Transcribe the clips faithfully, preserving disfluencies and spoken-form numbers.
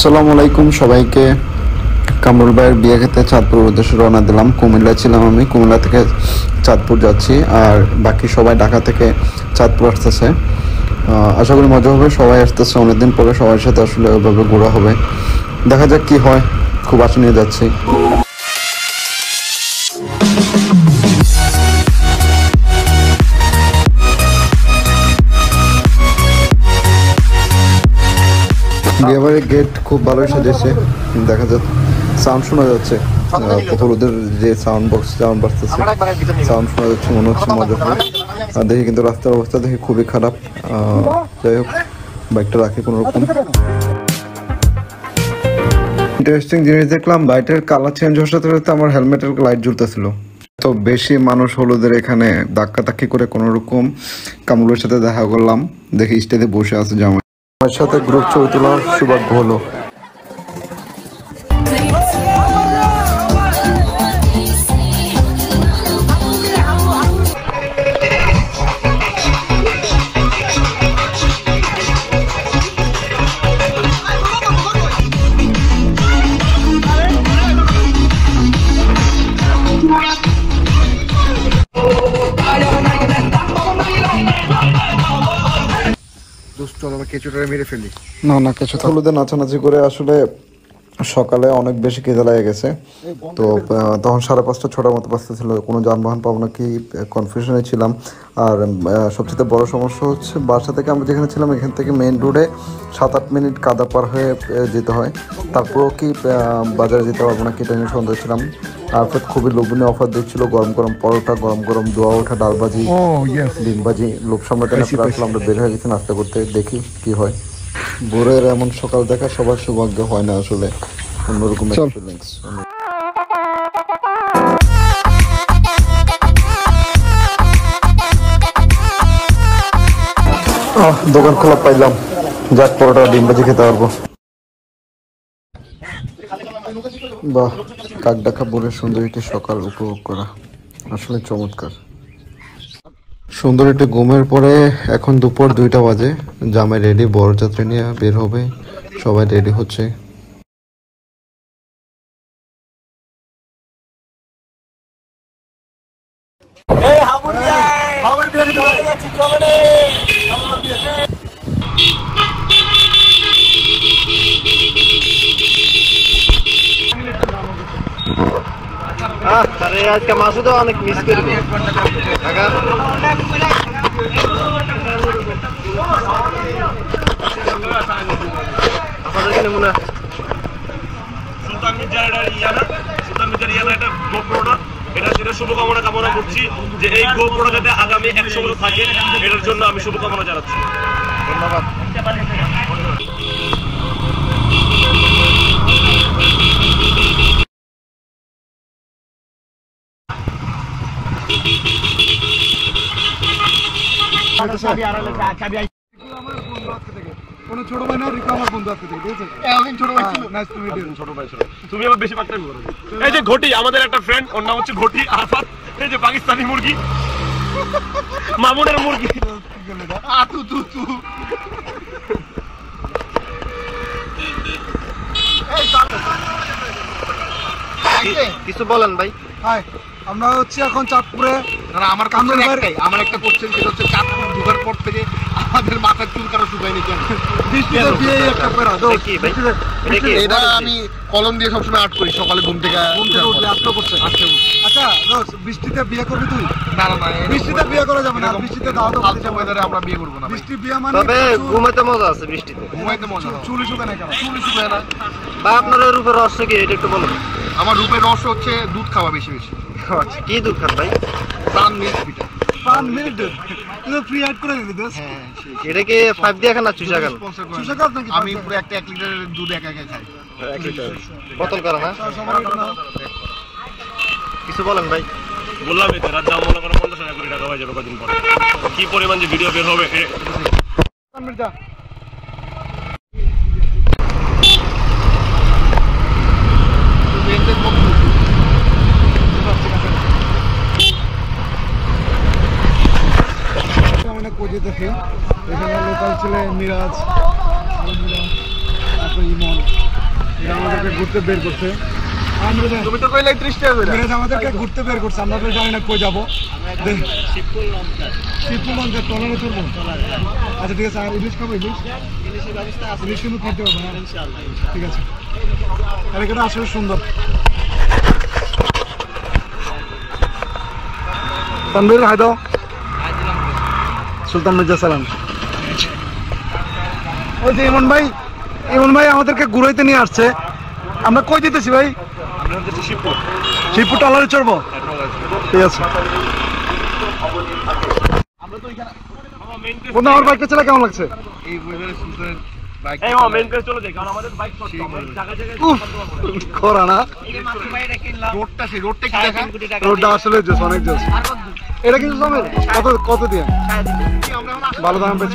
আসসালামু আলাইকুম সবাইকে। কামরুল ভাইয়ের বিয়ে খেতে চাঁদপুর উদ্দেশ্যে রওনা দিলাম। কুমিল্লা ছিলাম আমি, কুমিল্লা থেকে চাঁদপুর যাচ্ছি, আর বাকি সবাই ঢাকা থেকে চাঁদপুর আসতেছে। আশা করি মজা হবে, সবাই আসতেছে অনেকদিন পরে, সবার সাথে আসলে ওইভাবে ঘোরা হবে। দেখা যাক কি হয়, খুব আশা নিয়ে যাচ্ছি। বিয়েবাড়ির গেট খুব ভালোই সাজিয়েছে, দেখা যাচ্ছে সাউন্ড শোনা যাচ্ছে, হলুদের যে সাউন্ড বক্স সাউন্ড বাজতেছে, সাউন্ড শোনা যাচ্ছে, মনে হচ্ছে মজা হয়। আর দেখি কিন্তু রাস্তার অবস্থা দেখি খুবই খারাপ। যাই হোক, বাইকটা রাখি কোনো রকম। ইন্টারেস্টিং জিনিস দেখলাম, লাইটের কালার চেঞ্জ হওয়ার সাথে সাথে আমার হেলমেটের লাইট জ্বলতেছিল। তো বেশি মানুষ হলুদের এখানে ধাক্কা ধাক্কি করে কোনো রকম কামরুলের সাথে দেখা করলাম। দেখি স্টেজে বসে আছে জামাই, আমার সাথে গ্রুপ ছবি তোলার সৌভাগ্য হলো। মেরে ফেলি না না কিছু হলুদে নাচানাচি করে আসলে সকালে অনেক বেশি খিদে লেগে গেছে। তো তখন সাড়ে পাঁচটা ছটার মতো বাজতে ছিল, কোনো যানবাহন পাবো না কি কনফিউশনে ছিলাম। আর সবচেয়ে বড় সমস্যা হচ্ছে বাসা থেকে আমরা যেখানে ছিলাম এখান থেকে মেইন রোডে সাত আট মিনিট কাদা পার হয়ে যেতে হয়, তারপরেও কি বাজারে যেতে পারবো না কি টেনে সন্দেহ ছিলাম। আর খুবই লোভনীয় অফার দিচ্ছিল, গরম গরম পরোটা, গরম গরম দোয়া ওঠা, ডালবাজি, ডিমবাজি। লোভ সামলাতে না আসলে আমরা বের হয়ে গেছি নাস্তা করতে, দেখি কি হয়। ভোরের এমন সকাল দেখা সবার সৌভাগ্য হয় না আসলে, অন্যরকম ফিলিংস। দোকান খোলা পাইলাম, যাক পরোটা ডিমবাজি খেতে পারবো। বাহ, কাক ডাকা ভোরের সুন্দর একটি সকাল উপভোগ করা আসলে চমৎকার। সুন্দর একটি ঘুমের পরে এখন দুপুর দুইটা বাজে, জামাই রেডি, বরযাত্রী নিয়ে বের হবে, সবাই রেডি হচ্ছে। আরে আজকে মাসুদ অনেক মিস করবে কাকা। আপনাদের কি নমুনা সুলতান মির্জার ইয়ানা, সুলতান মির্জার ইয়ানা এটা গোপ্রোটা, এটা যেটা শুভকামনা কামনা করছি যে এই গোপ্রোটা যাতে আগামী একশো বছর থাকে, এটার জন্য আমি শুভকামনা জানাচ্ছি। ধন্যবাদ। আমাদের একটা ফ্রেন্ড, ওর নাম হচ্ছে ঘটি আরাফাত, এই যে পাকিস্তানি মুরগি, মামুনের মুরগি। কিছু বলেন ভাই। আমরা হচ্ছে এখন চাঁদপুরে, আমার কামরুল ভাই আমার একটা কোশ্চেন যেটা হচ্ছে চাঁদপুর ঢোকার পর থেকে আমাদের মাথার চুল কারো শুকায়নি কেন? এটা আমি কলম দিয়ে সবসময় আর্ট করি, সকালে ঘুম থেকে আচ্ছা বৃষ্টিতে বিয়ে করবি তুই? না না বৃষ্টিতে বিয়ে করা যাবে না, বৃষ্টিতে আমরা বিয়ে করবো না। বৃষ্টি বিয়ে মানে তবে ঘুমাইতে মজা আছে, বৃষ্টিতে ঘুমাইতে মজা। চুলি শুকায় না কেন? চুলি শুকায় না বা আপনার রূপের রহস্য কি এটা একটু বলুন। আমার রূপের রহস্য হচ্ছে দুধ খাওয়া বেশি বেশি। আচ্ছা, কি দুধ খান ভাই? প্রাণ মিল্ক পিঠা। প্রাণ মিল্ক তুই ফ্রি অ্যাড করে দিলি দোস্ত। হ্যাঁ, এটা কি ফাইভ দিয়ে খান না চুষা খান? চুষা খান নাকি? আমি পুরো একটা এক লিটারের দুধ একা একা খাই। এক লিটার বোতল করা না? কিছু বলেন ভাই। বললাম এই রাত দাম মনে করো পঞ্চাশ হাজার কোটি টাকা হয়ে যাবে কদিন পরে, কি পরিমাণ যে ভিডিও বের হবে। দেখি এখানে লোকাল ছেলে মিরাজ, তারপর ইমন, এরা আমাদেরকে ঘুরতে বের করছে। তুমি তো কইলে ত্রিশ টাকা করে আমাদেরকে ঘুরতে বের করছে, আমরা তো জানি না কই যাবো। শিবপুর লঞ্চের ট্রলারে চলবো। আচ্ছা ঠিক আছে, আর ইলিশ খাবো? ইলিশ ইলিশ কিন্তু খাইতে হবে না, ঠিক আছে। আর এখানে আসলে সুন্দর। তানভীর হাই দাও। সুলতান মির্জা সালাম। ওই যে ইমন ভাই, ইমন ভাই আমাদেরকে ঘুরাইতে নিয়ে আসছে। আমরা কই যেতেছি ভাই? শিবপুর শিবপুর ট্রলারে চড়বো, ঠিক আছে। বন্ধু আমার বাইকটা চালা কেমন লাগছে? খরা না, রোডটা আসলে জোস, অনেক জোস। এটা কিন্তু কত কত দিয়ে ভালো দাম পেয়েছ?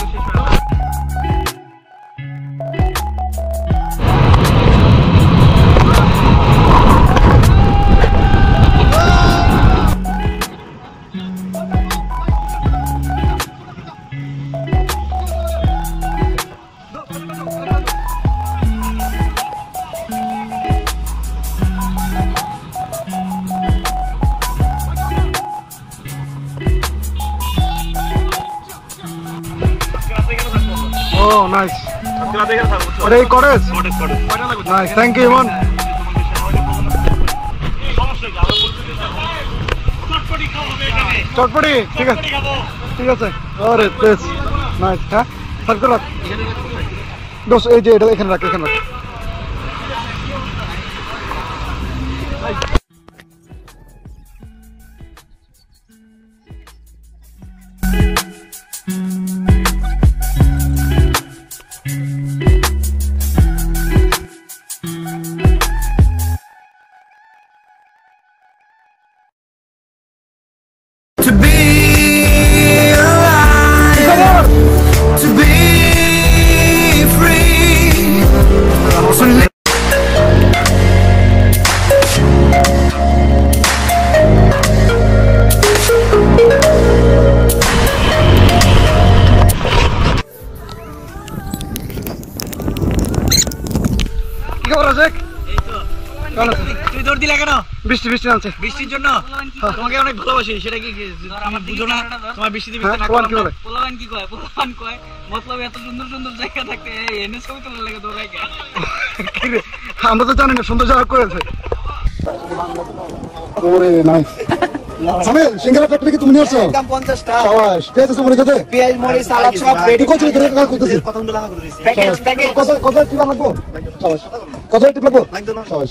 Oh, nice. ওটা এই cottage? Nice, thank you, Emon. চটপটি, ঠিক আছে, ঠিক আছে। আরে বেশ, নাইস। হ্যাঁ, সার্কেল রাখ। দোষ, এই যে এটা এখানে রাখ, এখানে রাখ। To be alive, to be free, to live. কি খবর আছে? তুই দৌড় দিলা কেন? বৃষ্টি বৃষ্টি আনছে। বৃষ্টির জন্য? তোমাকে অনেক ভালোবাসি, সেটা কি তুমি বুঝো না? তোমার বৃষ্টি দিবি না? পোলান কি বলে? পোলান কি কয়? পোলান কয় মতলব এত সুন্দর সুন্দর জায়গা থাকতে এনে ছবি তোলার লাগে দৌড়াই কে? আমরা তো জানি না সুন্দর জায়গা করেছে। ওরে নাইস। সামেল, সিঙ্গারা ফ্যাক্টরি কি তুমি নিয়ে আসছো? একদম পঞ্চাশ টাকা। শাবাশ। পেঁয়াজ আছে মনে খেতে? পেঁয়াজ, মরিচ, সালাদ সব রেডি কত করে টাকা করতেছিস? প্যাকেজ প্যাকেজ কত কত টিপ লাগবো? শাবাশ। কত টিপ লাগবো? শাবাশ।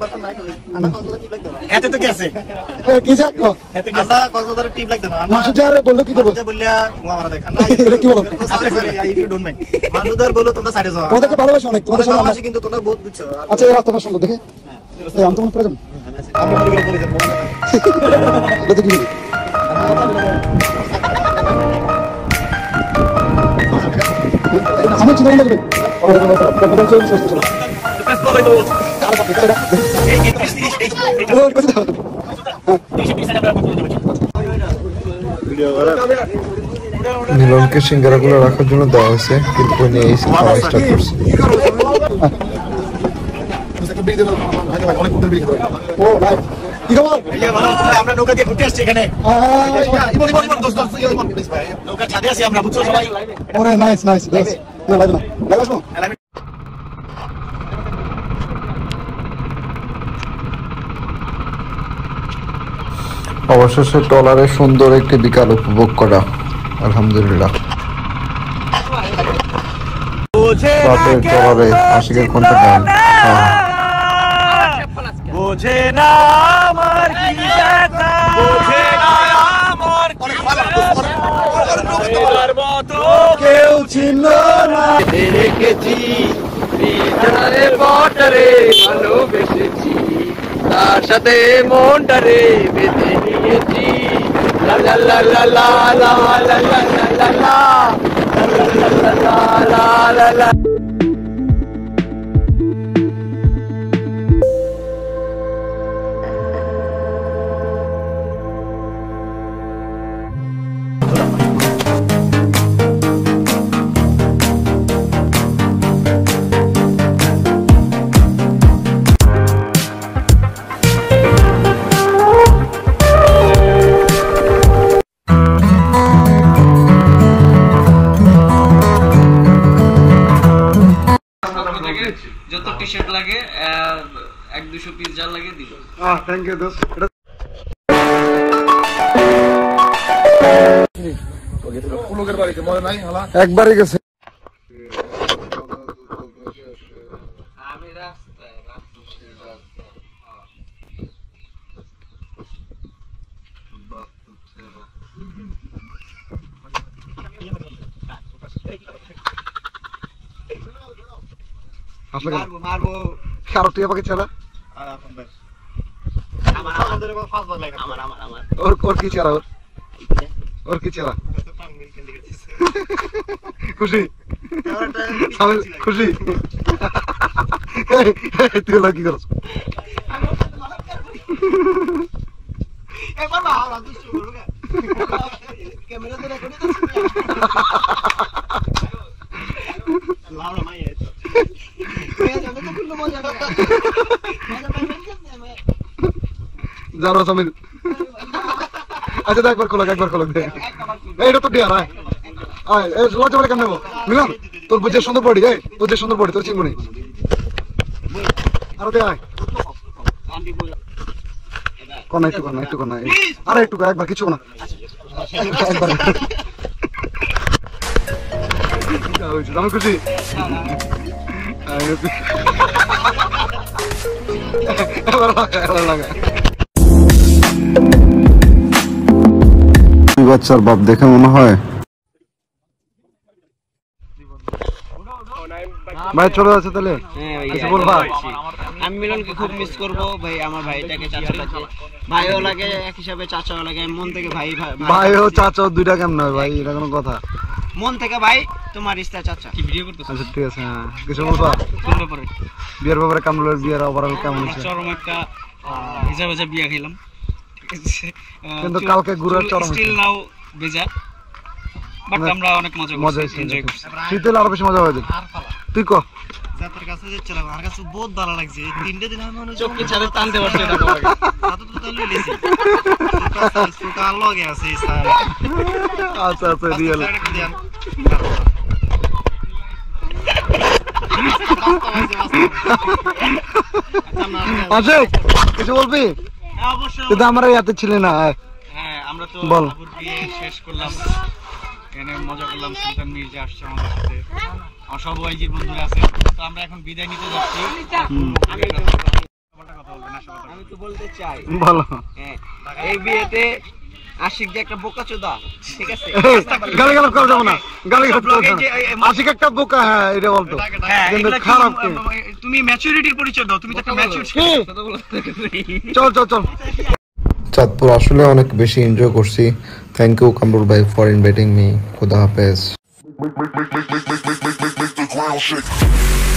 এতে তো কি আছে? এ, কি যা? ও, আমরা কক্সবাজার টিপ লাগবে না। মাসুদ আরে বললো কি দেবো? বললিয়া আমরা দেখ না। এটা কি বলো? মানুষদের বলো তোমরা সাইডে যাও। তোমাদেরকে ভালোবাসি অনেক, তোমাদের সাথে আমরা- কিন্তু তোমরা বহুত বুঝছো। আচ্ছা এই রাস্তাটা সুন্দর দেখে। এই আমি তোমার প্রয়োজন। আমরা মনে করে বলি যে এটা কি? আমি চিন্তা করবে। মিলনকে সিঙ্গারাগুলো রাখার জন্য দেওয়া হয়েছে, কিন্তু ওই নিয়ে এসে খাওয়া স্টার্ট করছে। আমরা নৌকা দিয়ে ঘুরতে আসছি এখানে। নৌকা ছাদে আছি আমরা, বুঝছো সবাই? Nice nice. না লাগবে না, লাগাস না। অবশেষে ট্রলারে সুন্দর একটি বিকাল উপভোগ করা, আলহামদুলিল্লাহ। রাতের ট্রলারে আশিকের কণ্ঠ গান। হ্যাঁ। বোঝে না আমার কি ব্যথা, বোঝে না আমার কি ব্যথার মতো কেউ চিনল না। রেখেছি বিছানারে বটারে ভালোবেসেছি, তার সাথে মনটারে বেঁধে নিয়েছি। লা লা লা লা লা লা লা লা লা লা লা লা লা। আহ থ্যাংক ইউ দোস্ত। পুলকের বাড়িতে মনে নাই হালা একবারই গেছে। আমি রাস্তায় রাস্তায় আসলে কেন? মারবো মারবো কারো টিয়া পাখি ছেলা আমার আমার আমার আমার ওর ওর কি চেলা ওর ওর কি চেলা খুশি সামিল খুশি এই, এই, তুই ওলা কি করছ একবার বাবা দুষ্টু করুগা ক্যামেরা ধরে করে লাউড়া মাই এসো মেয়ে যাবে তো ফুল মজা করে মজা পাইবেন কেমনে জানো সামিল আচ্ছা দেখ একবার খোলা একবার খোলা দে এইটা তো ডিয়ার আয় আয় এই লজ্জা বলে কেন নেবো মিলাম তোর বুঝে সুন্দর বডি এই বুঝে সুন্দর বডি তোর চিনবো নি আরো দে আয় আন্টি বল কোন একটু কোন একটু কোন আরে একটু একবার কিছু না একবার আমি খুশি এবার লাগা এবার লাগা দুই বাচ্চার বাপ দেখে মনে হয় ভাই চলে যাচ্ছে তাহলে কিছু বলবা আমি মিলনকে খুব মিস করব ভাই আমার ভাইটাকে চাচা লাগে ভাইও লাগে এক হিসাবে চাচাও লাগে মন থেকে ভাই ভাই ও চাচা দুইটা কেমন হয় ভাই এটা কোনো কথা মন থেকে ভাই তোমার রিস্তা চাচা কি ভিডিও করতেছ আচ্ছা ঠিক আছে হ্যাঁ কিছু বলবা কোন ব্যাপারে বিয়ের ব্যাপারে কামরুলের বিয়ের ওভারঅল কেমন হচ্ছে চরম একটা ভিজা ভিজা বিয়া খেলাম কিন্তু কালকে ঘুরার চরম স্টিল নাও ভিজা বাট আমরা অনেক মজা মজা করছি এনজয় করছি শীতেল আরো বেশি মজা হয়েছে তুই ক যাত্রার কাছে যাচ্ছিলাম আমার কাছে বহুত ভালো লাগছে এই তিনটে দিন আমি মনে চোখে ছাড়ে টানতে পারছি না তোমাকে হাতে তো তাহলে লিছি সুকা লগে আছে স্যার আচ্ছা আচ্ছা রিয়েল আচ্ছা কিছু বলবি অবশ্যই কিন্তু আমার ইয়াতে ছিল না হ্যাঁ আমরা তো বল। আবুর বিয়ে শেষ করলাম এনে মজা করলাম সুলতান মির্জা আসছে আমাদের সাথে আমার সব ওয়াইজির বন্ধুরা আছে তো আমরা এখন বিদায় নিতে যাচ্ছি আমি তো বলতে চাই ভালো হ্যাঁ এই বিয়েতে আশিক যে একটা বোকাচোদা ঠিক আছে গালি গালাপ করা যাবো না গালি গালাপ করা যাবে না। আশিক একটা বোকা হ্যাঁ এটা বলতো হ্যাঁ কিন্তু এগুলা কি খারাপ কি তুমি ম্যাচুরিটির পরিচয় দাও তুমি তো একটা ম্যাচুর কি? চল চল চল চাঁদপুর আসলে অনেক বেশি এনজয় করছি। থ্যাংক ইউ কামরুল ভাই ফর ইনভাইটিং মি। খুদা হাফেজ। Make, make, make, make, make, make, make, make, make the ground shake.